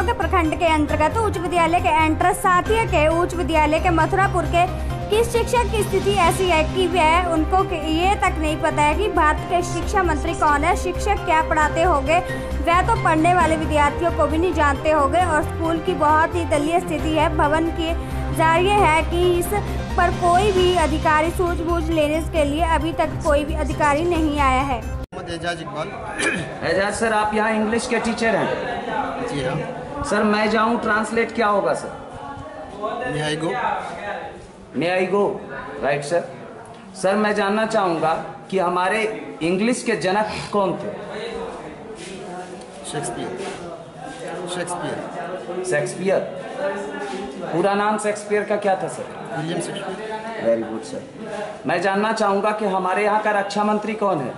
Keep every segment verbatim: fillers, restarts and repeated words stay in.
के प्रखंड के अंतर्गत उच्च विद्यालय के एंट्रेंस साथिया के उच्च विद्यालय के मथुरापुर के किस शिक्षक की स्थिति ऐसी है कि वह उनको ये तक नहीं पता है कि भारत के शिक्षा मंत्री कौन है, शिक्षक क्या पढ़ाते होंगे, वह तो पढ़ने वाले विद्यार्थियों को भी नहीं जानते होंगे और स्कूल की बहुत ही दयनीय स्थिति है। भवन की जारी है कि इस पर कोई भी अधिकारी सूझबूझ लेने के लिए अभी तक कोई भी अधिकारी नहीं आया है। एजाज इकबाल। एजाज सर, आप यहाँ इंग्लिश के टीचर हैं? जी हाँ सर, मैं जाऊँ ट्रांसलेट क्या होगा sir? May I go? May I go, right sir. Sir, मैं जानना चाहूँगा कि हमारे इंग्लिश के जनक कौन थे? शेक्सपियर। शेक्सपियर। शेक्सपियर। पूरा नाम शेक्सपियर का क्या था sir? William Shakespeare. Very good sir. मैं जानना चाहूँगा कि हमारे यहाँ का रक्षा मंत्री कौन है?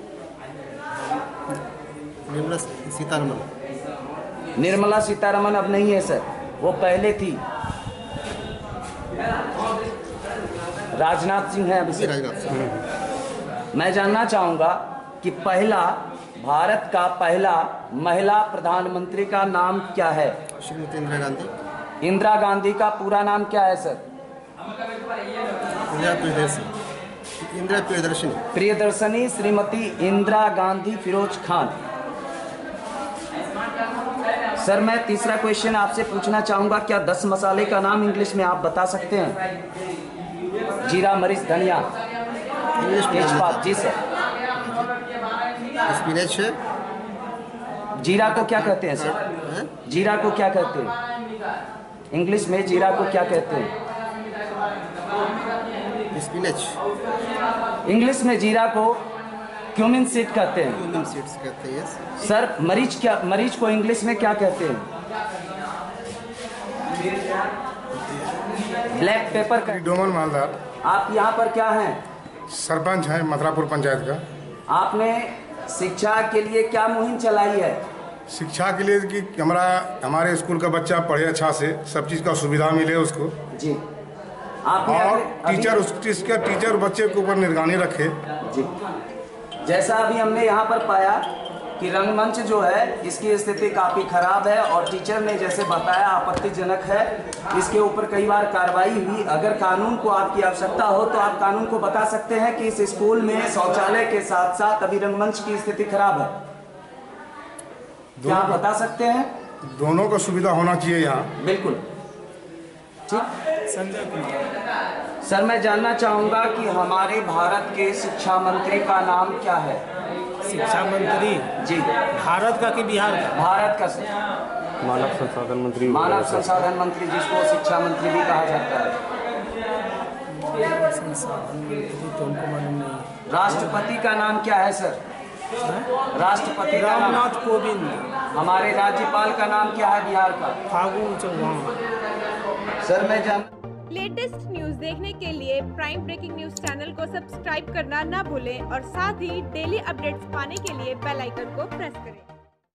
निर्मला सीतारमन। निर्मला सीतारमन अब नहीं है सर, वो पहले थी। राजनाथ सिंह है अभी। राजनाथ सिंह। मैं जानना चाहूँगा कि पहला भारत का पहला महिला प्रधानमंत्री का नाम क्या है? श्रीमती इंदिरा गांधी। इंदिरा गांधी का पूरा नाम क्या है सर? इंदिरा प्रियदर्शनी। इंदिरा प्रियदर्शनी। प्रियदर्शनी श्रीमती इंदिरा गांधी फिरोज खान। सर, मैं तीसरा क्वेश्चन आपसे पूछना चाहूँगा, क्या दस मसाले का नाम इंग्लिश में आप बता सकते हैं? जीरा, मरीच, धनिया, तेजपात। जी सर। स्पिनच है। जीरा को क्या कहते हैं सर? जीरा को क्या कहते हैं इंग्लिश में? जीरा को क्या कहते हैं? स्पिनच। इंग्लिश में जीरा को क्यूमिन सीड कहते हैं। क्यूमिन सीड्स कहते हैं। सर, मरीच क्या, मरीच को इंग्लिश में क्या कहते हैं? ब्लैक पेपर का। डोमन मालदार। आप यहाँ पर क्या हैं? सरपंच हैं मथुरापुर पंचायत का। आपने शिक्षा के लिए क्या मुहिम चलाई है? शिक्षा के लिए कि हमारा हमारे स्कूल का बच्चा पढ़े अच्छा से, सब चीज़ का सुविधा मिले उसको जी। आपने और अभी, टीचर उस इसका टीचर बच्चे के ऊपर निगरानी रखे जी। जैसा अभी हमने यहाँ पर पाया कि रंगमंच जो है इसकी स्थिति काफ़ी खराब है और टीचर ने जैसे बताया आपत्तिजनक है, इसके ऊपर कई बार कार्रवाई हुई। अगर कानून को आपकी आवश्यकता हो तो आप कानून को बता सकते हैं कि इस स्कूल में शौचालय के साथ साथ अभी रंगमंच की स्थिति खराब है, क्या आप बता सकते हैं? दोनों का सुविधा होना चाहिए यहाँ। बिल्कुल ठीक। संजय कुमार। सर, मैं जानना चाहूँगा कि हमारे भारत के शिक्षा मंत्री का नाम क्या है? शिक्षा मंत्री जी। भारत का कि बिहार का? भारत का सर। मानव संसाधन मंत्री। मानव संसाधन मंत्री, जिसको शिक्षा मंत्री भी कहा जाता है। संसाधन मंत्री तो हमको मालूम नहीं। राष्ट्रपति का नाम क्या है सर? राष्ट्रपति का नाम? रामनाथ कोविंद। हमारे राज्यपाल का नाम क्या है बिहार का? फागू चौहान। सर, मैं जान लेटेस्ट न्यूज देखने के लिए प्राइम ब्रेकिंग न्यूज चैनल को सब्सक्राइब करना ना भूलें और साथ ही डेली अपडेट्स पाने के लिए बेल आइकन को प्रेस करें।